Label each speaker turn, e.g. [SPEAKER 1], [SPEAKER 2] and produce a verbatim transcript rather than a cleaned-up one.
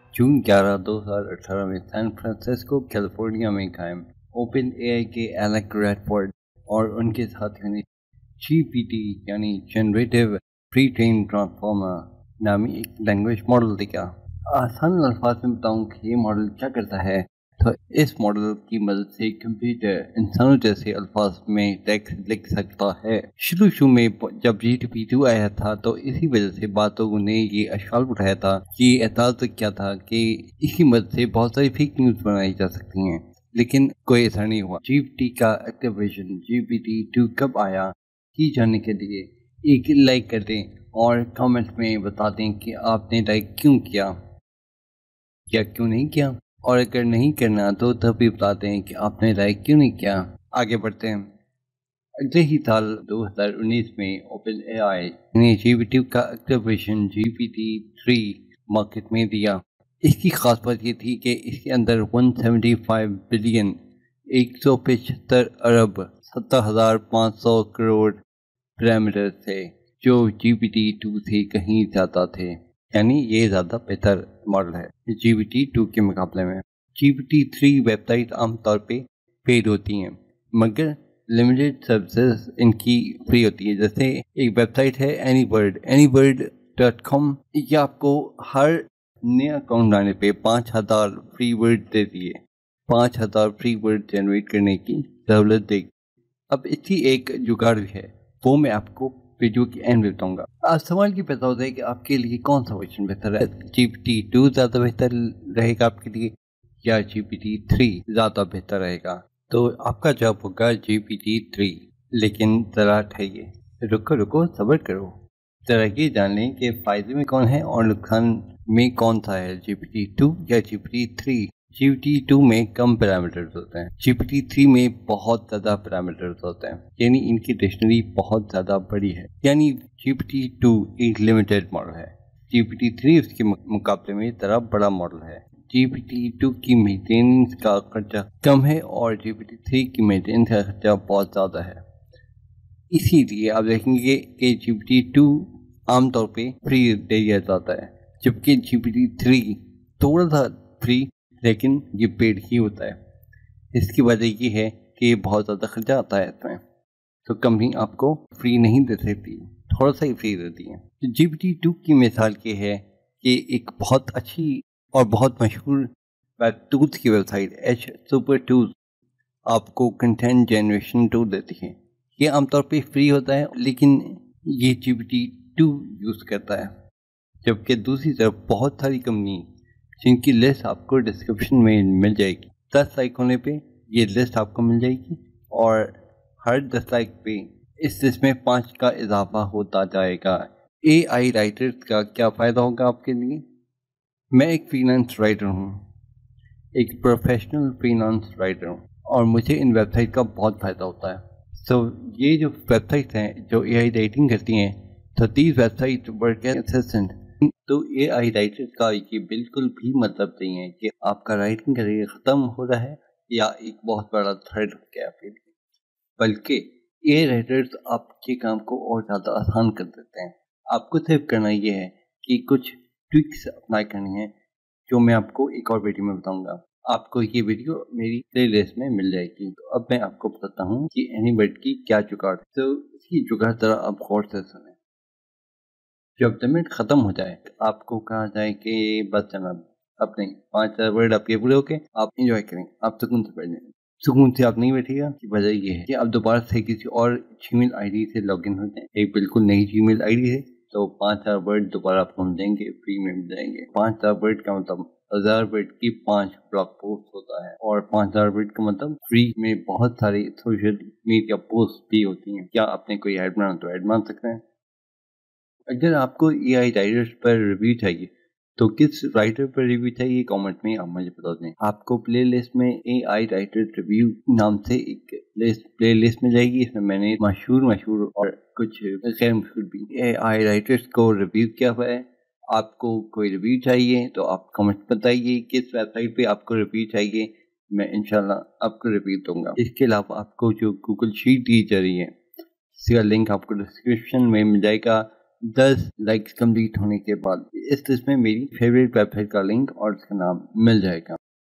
[SPEAKER 1] जून ग्यारह दो हज़ार अठारह में सैन फ्रांसिस्को कैलिफोर्निया में कायम ओपन एआई के एलेक रैडफोर्ड और उनके साथियों ने जीपीटी यानी जनरेटिव प्री ट्रेन ट्रांसफॉर्मर नामी एक लैंग्वेज मॉडल दिया। आसान अल्फाज में बताऊं कि ये मॉडल क्या करता है, तो इस मॉडल की मदद से कंप्यूटर इंसानों जैसे अल्फाज में टेक्स्ट लिख सकता है। शुरू शुरू में जब जी टी पी टू आया था तो इसी वजह से बातों ने ये अशकाल उठाया था कि एतराज़ तो क्या था कि इसकी मदद से बहुत सारी फेक न्यूज़ बनाई जा सकती हैं, लेकिन कोई ऐसा नहीं हुआ। जी पी टी का active version G P T two कब आया की जानने के लिए एक लाइक कर दें और कमेंट में बता दें कि आपने लाइक क्यों किया या क्यों नहीं किया, और अगर नहीं करना तो तब भी बताते हैं कि आपने लाइक क्यों नहीं किया। आगे बढ़ते हैं। अगले ही साल दो हज़ार उन्नीस में ओपन एआई ने जीपीटी का active version G P T three market में दिया। इसकी खास बात ये थी कि इसके अंदर एक सौ पचहत्तर बिलियन एक सौ पचहत्तर अरब सत्तर हजार पाँच सौ करोड़ पैरामीटर थे, जो जी पी टी टू से कहीं ज़्यादा थे। यानी ये ज़्यादा बेहतर मॉडल है जी पी टी टू के मुकाबले में। G P T three website आमतौर पे पेड होती हैं, मगर लिमिटेड सर्विसेज इनकी फ्री होती है। जैसे एक वेबसाइट है एनीबर्ड एनीबर्ड डॉट कॉम, ये आपको हर नया अकाउंट बनाने पे पाँच हज़ार फ्री वर्ड देती है, पाँच हज़ार फ्री वर्ड जनरेट करने की सहूलत देगी। अब इसकी एक जुगाड़ भी है, वो मैं आपको वीडियो के एंड में बताऊंगा। आज सवाल ये पैदा होता है कि आपके लिए कौन सा वर्जन बेहतर है, जी पी टी टू ज़्यादा बेहतर रहेगा आपके लिए या जी पी टी थ्री ज़्यादा बेहतर रहेगा? तो आपका जवाब होगा जी पी टी थ्री। लेकिन ज़रा ठहरिए, रुको रुको सब्र करो, ज़रा ये जान लें कि फ़ायदे में कौन है और नुकसान में कौन सा है, जी पी टी टू या G P T three. G P T two में कम पैरामीटर्स होते हैं, जी पी टी थ्री में बहुत ज़्यादा पैरामीटर्स होते हैं, यानी इनकी डिक्शनरी बहुत ज़्यादा बड़ी है। यानी जी पी टी टू एक लिमिटेड मॉडल है, जी पी टी थ्री उसके मुकाबले में ज़रा बड़ा मॉडल है। जी पी टी टू की मेंटेनेंस का खर्चा कम है और जी पी टी थ्री की मेंटेनेंस का खर्चा बहुत ज़्यादा है। इसीलिए आप देखेंगे कि जी पी टी टू आमतौर पे फ्री दे दिया जाता है, जबकि जी पी टी थ्री थोड़ा सा फ्री लेकिन ये पेड ही होता है। इसकी वजह ये है कि बहुत ज़्यादा खर्चा आता है इसमें, तो कंपनी आपको फ्री नहीं दे सकती, थोड़ा सा ही फ्री देती है। तो जी पी टी टू की मिसाल ये है कि एक बहुत अच्छी और बहुत मशहूर वेब टूल्स की वेबसाइट एच सुपर टूल्स आपको कंटेंट जनरेशन टूल देती है। ये आमतौर पे फ्री होता है, लेकिन ये G P T two use करता है, जबकि दूसरी तरफ बहुत सारी कंपनी जिनकी लिस्ट आपको डिस्क्रिप्शन में मिल जाएगी, दस लाइक होने पे ये लिस्ट आपको मिल जाएगी और हर दस लाइक पे इस लिस्ट में पाँच का इजाफा होता जाएगा। ए आई राइटर्स का क्या फ़ायदा होगा आपके लिए? मैं एक फ्रीलांस राइटर हूँ, एक प्रोफेशनल फ्रीलांस राइटर हूँ, और मुझे इन वेबसाइट का बहुत फ़ायदा होता है। तो ये जो वेबसाइट हैं जो ए आई राइटिंग करती हैं, तो these website work as assistant. तो ए आई राइटर का ये बिल्कुल भी मतलब नहीं है कि आपका राइटिंग करियर ख़त्म हो रहा है या एक बहुत बड़ा थ्रेड हो गया आपके लिए, बल्कि ए आई राइटर्स आपके काम को और ज़्यादा आसान कर देते हैं। आपको सिर्फ करना ये है कि कुछ ट्रिक्स अप्लाई करनी है, जो मैं आपको एक और वीडियो में बताऊंगा। आपको ये वीडियो मेरी प्ले लिस्ट में मिल जाएगी। तो अब मैं आपको बताता हूँ कि एनीबर्ड की क्या जुगाड़ है। तो इसकी जुगाड़ ज़रा आप गौर से सुनें। जब लिमिट ख़त्म हो जाए तो आपको कहा जाए कि बस जनाब अब नहीं, पाँच चार वर्ड आपके पूरे होके आप इंजॉय करें, आप सुकून से बैठ जाएं। सुकून से आप नहीं बैठिएगा की वजह ये है कि आप दोबारा से किसी और जीमेल आईडी से लॉगिन हो जाएं, एक बिल्कुल नई जीमेल आईडी है, तो पाँच चार वर्ड दोबारा आपको मिल जाएंगे, फ्री में मिल जाएंगे। पाँच चार वर्ड का मतलब हजार वर्ड की पांच ब्लॉग पोस्ट होता है, और पाँच हजार वर्ड का मतलब फ्री में बहुत सारी सोशल मीडिया पोस्ट भी होती हैं। क्या आपने कोई ऐड बनाना तो ऐड बना सकते हैं। अगर आपको ए आई राइटर्स पर रिव्यू चाहिए तो किस राइटर पर रिव्यू चाहिए कमेंट में आप मुझे बता दें। आपको प्ले लिस्ट में ए आई राइटर रिव्यू नाम से एक लिस्ट प्ले लिस्ट में जाएगी। इसमें मैंने मशहूर मशहूर और कुछ गैर मशहूर भी ए आई राइटर्स को रिव्यू किया हुआ है। आपको कोई रिव्यू चाहिए तो आप कमेंट बताइए किस वेबसाइट पे आपको रिव्यू चाहिए, मैं इंशाल्लाह आपको रिव्यू दूंगा। इसके अलावा आपको जो गूगल शीट दी जा रही है, इसका लिंक आपको डिस्क्रिप्शन में मिल जाएगा। دس لائکس کمپلیٹ ہونے کے بعد اس لسٹ میں میری فیوریٹ ویب سائٹ کا لنک اور اس کا نام مل جائے گا.